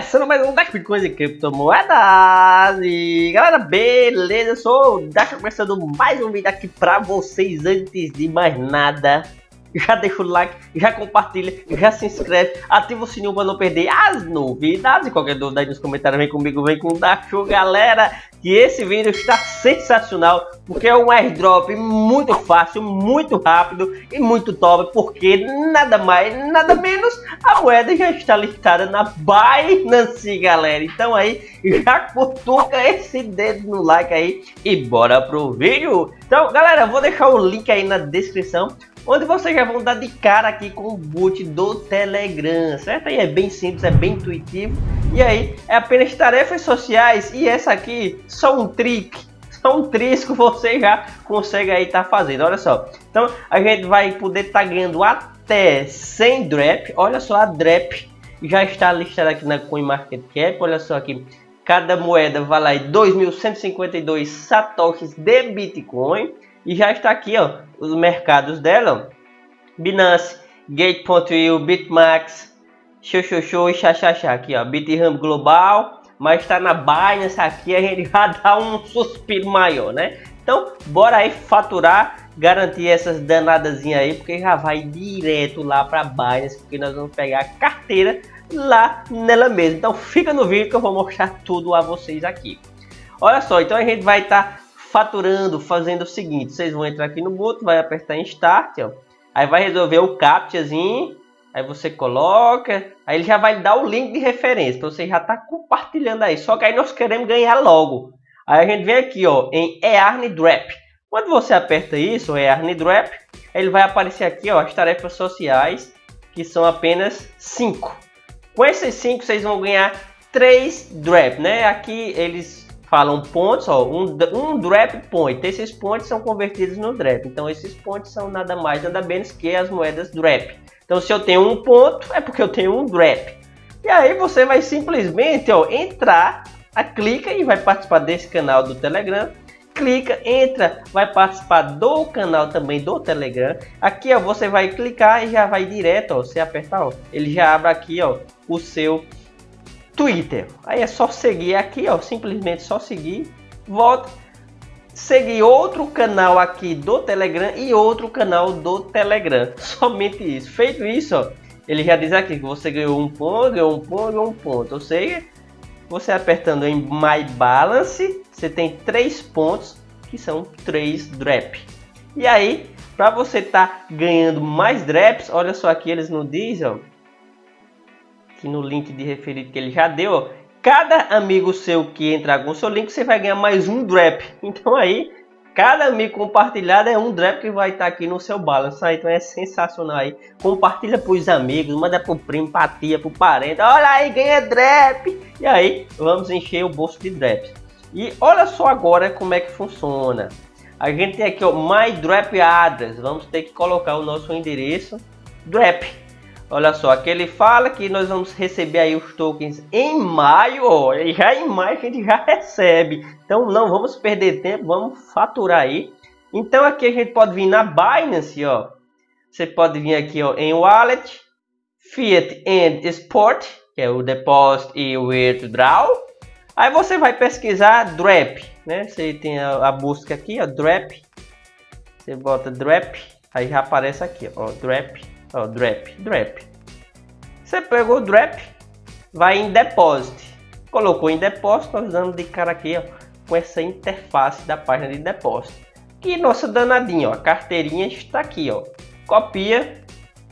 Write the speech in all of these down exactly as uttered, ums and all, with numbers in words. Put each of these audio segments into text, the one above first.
Começando mais um Dash Bitcoins e criptomoedas. E galera, beleza? Eu sou o Dash, começando mais um vídeo aqui pra vocês. Antes de mais nada, já deixa o like, já compartilha, já se inscreve, ativa o sininho para não perder as novidades. E qualquer dúvida aí nos comentários, vem comigo, vem com o Dash, galera. Que esse vídeo está sensacional, porque é um airdrop muito fácil, muito rápido e muito top, porque nada mais, nada menos, a moeda já está listada na Binance, galera. Então aí, já cutuca esse dedo no like aí e bora pro vídeo. Então, galera, vou deixar o link aí na descrição, onde vocês já vão dar de cara aqui com o boot do Telegram, certo? Aí é bem simples, é bem intuitivo. E aí é apenas tarefas sociais, e essa aqui só um trick, só um trisco você já consegue aí estar tá fazendo. Olha só, então a gente vai poder estar tá ganhando até cem drop. Olha só, a drop já está listada aqui na CoinMarketCap. Olha só aqui, cada moeda vale aí dois mil cento e cinquenta e dois satoshis de Bitcoin. E já está aqui, ó, os mercados dela, ó. Binance, Gate ponto i o, Bitmax, Xoxoxo e Xaxaxá aqui, ó, Bithumb Global, mas está na Binance aqui, a gente vai dar um suspiro maior, né? Então, bora aí faturar, garantir essas danadazinhas aí, porque já vai direto lá para Binance, porque nós vamos pegar a carteira lá nela mesma. Então, fica no vídeo que eu vou mostrar tudo a vocês aqui. Olha só, então a gente vai estar tá faturando, fazendo o seguinte: vocês vão entrar aqui no boot, vai apertar em Start, ó, aí vai resolver o captchazinho, aí você coloca, aí ele já vai dar o link de referência, para você já tá compartilhando aí. Só que aí nós queremos ganhar logo. Aí a gente vem aqui, ó, em Earn Drop. Quando você aperta isso, Earn Drop, ele vai aparecer aqui, ó, as tarefas sociais, que são apenas cinco. Com esses cinco vocês vão ganhar três drop, né? Aqui eles falam pontos, ó, um, um drop point. Esses pontos são convertidos no drop. Então esses pontos são nada mais, nada menos que as moedas drop. Então se eu tenho um ponto, é porque eu tenho um drop. E aí você vai simplesmente, ó, entrar, a clica e vai participar desse canal do Telegram. Clica, entra, vai participar do canal também do Telegram. Aqui, ó, você vai clicar e já vai direto, ó, você apertar, ó, ele já abre aqui, ó, o seu Twitter. Aí é só seguir aqui, ó, simplesmente só seguir, volta, seguir outro canal aqui do Telegram e outro canal do Telegram. Somente isso. Feito isso, ó, ele já diz aqui que você ganhou um ponto, ganhou um ponto, ganhou um ponto. Ou seja, você apertando em My Balance, você tem três pontos, que são três drop. E aí, para você tá ganhando mais drops, olha só aqui, eles não dizem, ó, que no link de referido que ele já deu, ó, cada amigo seu que entrar com o seu link, você vai ganhar mais um drop. Então aí, cada amigo compartilhado é um drop que vai estar aqui no seu balance. Aí, então é sensacional aí. Compartilha para os amigos, manda para o primo, para a tia, para o parente. Olha aí, ganha drop. E aí, vamos encher o bolso de drops. E olha só agora como é que funciona. A gente tem aqui, ó, My Drop Address. Vamos ter que colocar o nosso endereço drop. Olha só, aqui ele fala que nós vamos receber aí os tokens em maio, ó, e já em maio a gente já recebe. Então não vamos perder tempo, vamos faturar aí. Então aqui a gente pode vir na Binance, ó. Você pode vir aqui, ó, em Wallet, Fiat and Spot, que é o Deposit e o Withdraw. Aí você vai pesquisar Drop, né? Você tem a, a busca aqui, ó, Drop. Você bota Drop, aí já aparece aqui, ó, Drop. Ó, drop, drop. Você pegou o drop, vai em Deposit. Colocou em Depósito, nós damos de cara aqui, ó, com essa interface da página de depósito. Que nossa danadinha, ó, a carteirinha está aqui, ó. Copia,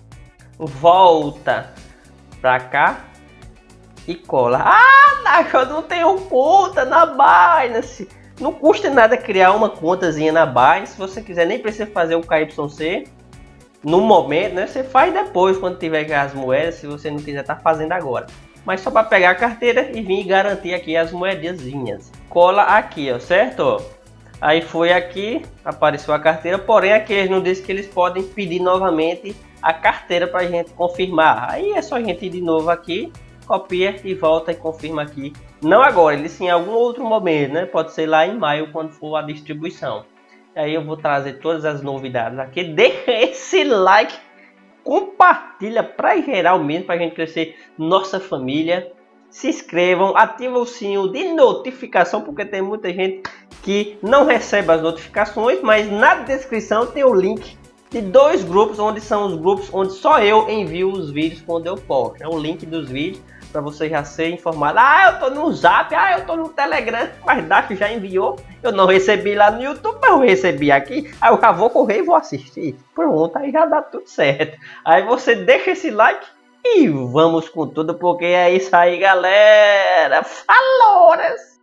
volta pra cá e cola. Ah, eu não tenho conta na Binance. Não custa nada criar uma contazinha na Binance. Se você quiser, nem precisa fazer o K Y C no momento, né? Você faz depois, quando tiver as moedas, se você não quiser estar tá fazendo agora. Mas só para pegar a carteira e vir garantir aqui as moedinhas. Cola aqui, ó, certo? Aí foi aqui, apareceu a carteira, porém aqui eles não dizem que eles podem pedir novamente a carteira para a gente confirmar. Aí é só a gente ir de novo aqui, copia e volta e confirma aqui. Não agora, ele sim em algum outro momento, né? Pode ser lá em maio, quando for a distribuição. Aí eu vou trazer todas as novidades aqui. Deixa esse like, compartilha para geral mesmo, para a gente crescer nossa família. se inscrevam, ativem o sininho de notificação, porque tem muita gente que não recebe as notificações, mas na descrição tem o link de dois grupos, onde são os grupos onde só eu envio os vídeos quando eu posto. É o link dos vídeos para você já ser informado. Ah, eu tô no Zap, ah, eu tô no Telegram, mas Dash já enviou. Eu não recebi lá no YouTube, mas eu recebi aqui. Aí eu já vou correr e vou assistir. Pronto, aí já dá tudo certo. Aí você deixa esse like e vamos com tudo, porque é isso aí, galera. Falou!